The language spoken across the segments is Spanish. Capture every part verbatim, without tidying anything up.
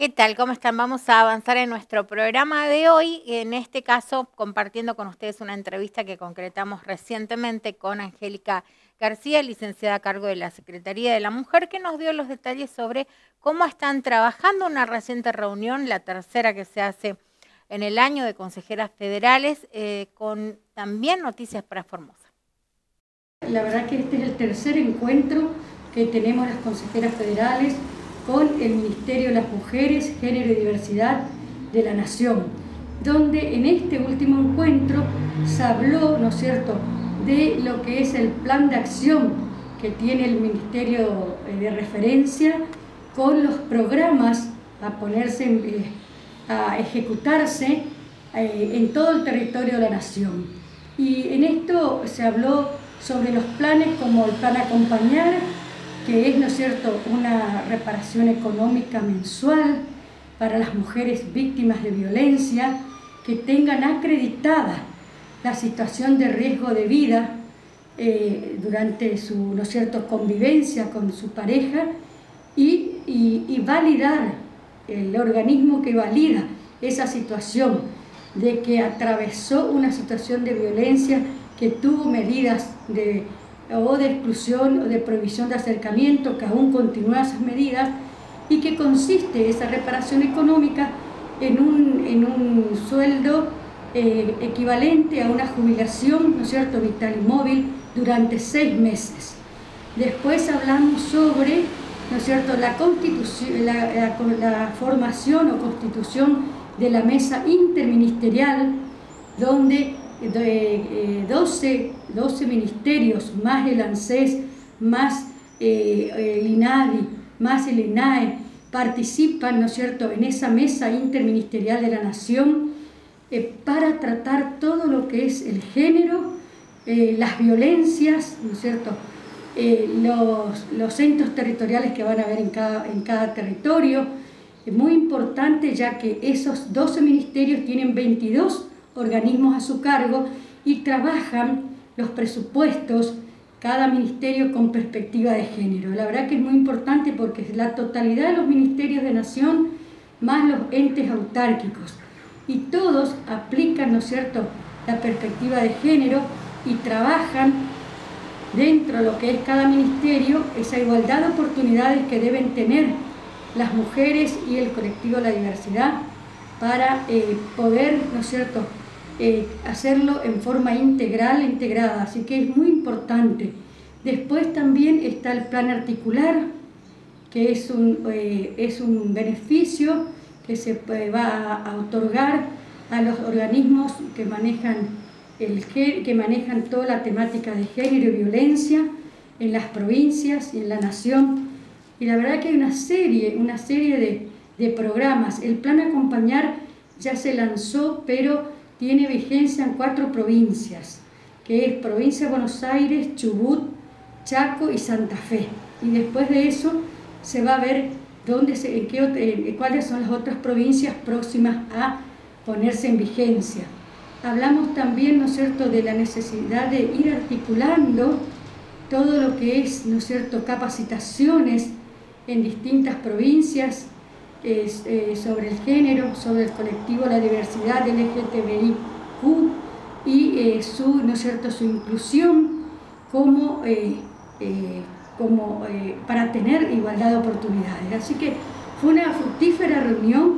¿Qué tal? ¿Cómo están? Vamos a avanzar en nuestro programa de hoy, en este caso compartiendo con ustedes una entrevista que concretamos recientemente con Angélica García, licenciada a cargo de la Secretaría de la Mujer, que nos dio los detalles sobre cómo están trabajando una reciente reunión, la tercera que se hace en el año de consejeras federales, eh, con también noticias para Formosa. La verdad que este es el tercer encuentro que tenemos las consejeras federales con el Ministerio de las Mujeres, Género y Diversidad de la Nación, donde en este último encuentro se habló, ¿no es cierto?, de lo que es el plan de acción que tiene el Ministerio de referencia con los programas a ponerse, en, a ejecutarse en todo el territorio de la Nación. Y en esto se habló sobre los planes como el plan Acompañar, que es, ¿no es cierto?, una reparación económica mensual para las mujeres víctimas de violencia que tengan acreditada la situación de riesgo de vida eh, durante su, ¿no es cierto?, convivencia con su pareja y, y, y validar el organismo que valida esa situación de que atravesó una situación de violencia, que tuvo medidas de o de exclusión o de prohibición de acercamiento, que aún continúan esas medidas, y que consiste esa reparación económica en un, en un sueldo eh, equivalente a una jubilación, ¿no es cierto?, vital y móvil durante seis meses. Después hablamos sobre, ¿no es cierto?, la, constitución, la, la, la formación o constitución de la mesa interministerial, donde de doce, doce ministerios, más el ANSES, más eh, el INADI, más el INAE, participan, ¿no es cierto?, en esa mesa interministerial de la Nación eh, para tratar todo lo que es el género, eh, las violencias, ¿no es cierto?, eh, los, los centros territoriales que van a haber en cada, en cada territorio. Es muy importante, ya que esos doce ministerios tienen veintidós organismos a su cargo y trabajan los presupuestos, cada ministerio con perspectiva de género. La verdad que es muy importante porque es la totalidad de los ministerios de nación más los entes autárquicos, y todos aplican, ¿no es cierto?, la perspectiva de género y trabajan dentro de lo que es cada ministerio esa igualdad de oportunidades que deben tener las mujeres y el colectivo de la diversidad para eh, poder, ¿no es cierto?, Eh, hacerlo en forma integral, integrada, así que es muy importante. Después también está el plan articular, que es un, eh, es un beneficio que se eh, va a, a otorgar a los organismos que manejan, el, que manejan toda la temática de género y violencia en las provincias y en la nación. Y la verdad que hay una serie, una serie de, de programas. El plan Acompañar ya se lanzó, pero tiene vigencia en cuatro provincias, que es provincia de Buenos Aires, Chubut, Chaco y Santa Fe. Y después de eso se va a ver dónde se, en qué, en cuáles son las otras provincias próximas a ponerse en vigencia. Hablamos también, ¿no es cierto?, de la necesidad de ir articulando todo lo que es, ¿no es cierto?, capacitaciones en distintas provincias, Es, eh, sobre el género, sobre el colectivo, la diversidad L G T B I Q y eh, su, ¿no es cierto?, su inclusión como, eh, eh, como eh, para tener igualdad de oportunidades. Así que fue una fructífera reunión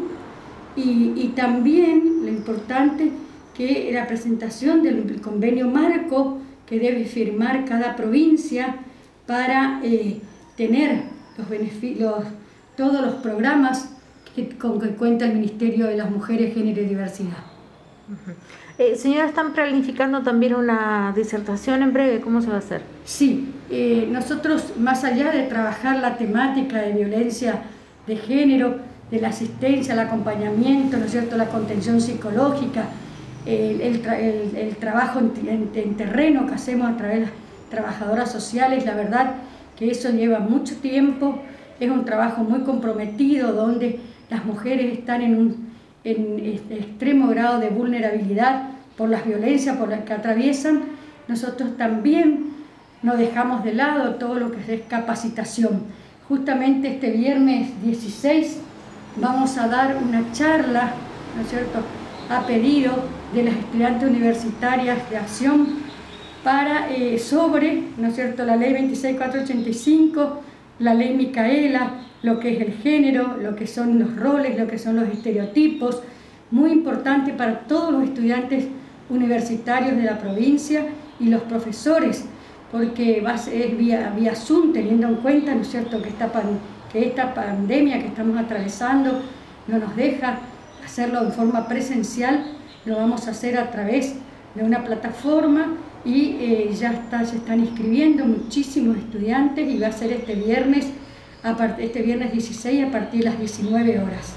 y, y también lo importante que la presentación del convenio marco que debe firmar cada provincia para eh, tener los beneficios, todos los programas que, con que cuenta el Ministerio de las Mujeres, Género y Diversidad. Uh-huh. eh, señora, ¿están planificando también una disertación en breve? ¿Cómo se va a hacer? Sí, eh, nosotros, más allá de trabajar la temática de violencia de género, de la asistencia, el acompañamiento, ¿no es cierto?, la contención psicológica, el, el, tra el, el trabajo en, en, en terreno que hacemos a través de las trabajadoras sociales, la verdad que eso lleva mucho tiempo, es un trabajo muy comprometido donde las mujeres están en un en este extremo grado de vulnerabilidad por las violencias por las que atraviesan. Nosotros también no dejamos de lado todo lo que es capacitación. Justamente este viernes dieciséis vamos a dar una charla, ¿no es cierto?, a pedido de las estudiantes universitarias de Acción para, eh, sobre, ¿no es cierto?, la ley veintiséis mil cuatrocientos ochenta y cinco, la ley Micaela, lo que es el género, lo que son los roles, lo que son los estereotipos, muy importante para todos los estudiantes universitarios de la provincia y los profesores, porque va a ser vía, vía Zoom, teniendo en cuenta, ¿no es cierto?, que esta, pan, que esta pandemia que estamos atravesando no nos deja hacerlo en forma presencial, lo vamos a hacer a través de una plataforma y eh, ya está, se están inscribiendo muchísimos estudiantes y va a ser este viernes, a part, este viernes dieciséis a partir de las diecinueve horas.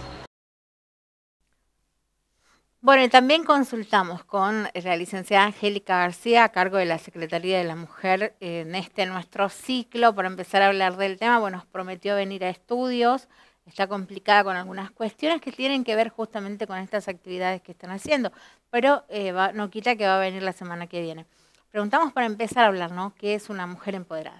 Bueno, y también consultamos con la licenciada Angélica García, a cargo de la Secretaría de la Mujer, en este nuestro ciclo, para empezar a hablar del tema. Bueno, nos prometió venir a estudios, está complicada con algunas cuestiones que tienen que ver justamente con estas actividades que están haciendo, pero eh, va, no quita que va a venir la semana que viene. Preguntamos para empezar a hablar, ¿no?, ¿qué es una mujer empoderada?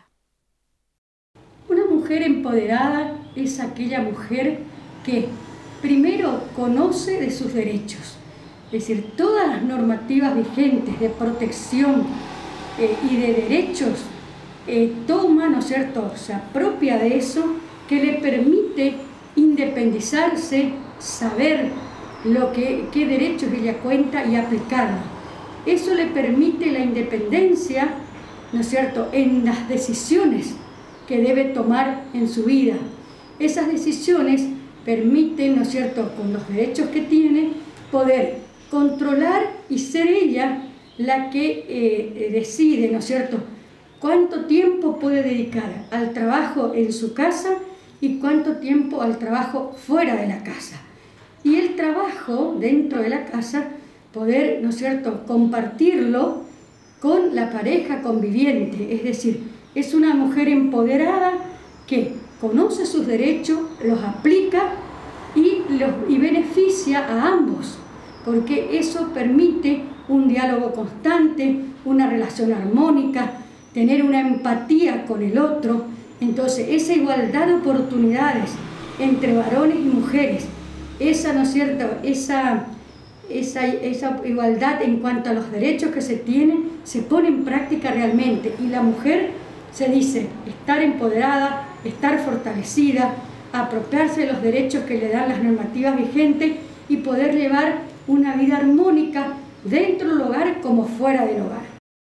Una mujer empoderada es aquella mujer que primero conoce de sus derechos, es decir, todas las normativas vigentes de protección eh, y de derechos eh, toma, ¿no es cierto?, se apropia de eso, que le permite independizarse, saber lo que, qué derechos ella cuenta y aplicarlos. Eso le permite la independencia, ¿no es cierto?, en las decisiones que debe tomar en su vida. Esas decisiones permiten, ¿no es cierto?, con los derechos que tiene, poder controlar y ser ella la que eh, decide, ¿no es cierto?, cuánto tiempo puede dedicar al trabajo en su casa y cuánto tiempo al trabajo fuera de la casa. Y el trabajo dentro de la casa, poder, ¿no es cierto?, compartirlo con la pareja conviviente, es decir, es una mujer empoderada que conoce sus derechos, los aplica y, los, y beneficia a ambos, porque eso permite un diálogo constante, una relación armónica, tener una empatía con el otro. Entonces, esa igualdad de oportunidades entre varones y mujeres, esa, ¿no es cierto?, esa, esa, esa igualdad en cuanto a los derechos que se tienen, se pone en práctica realmente. Y la mujer, se dice, estar empoderada, estar fortalecida, apropiarse de los derechos que le dan las normativas vigentes y poder llevar una vida armónica dentro del hogar como fuera del hogar.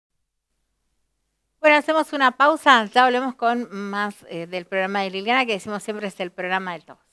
Bueno, hacemos una pausa, ya hablemos con más eh, del programa de Liliana, que decimos siempre es el programa de todos.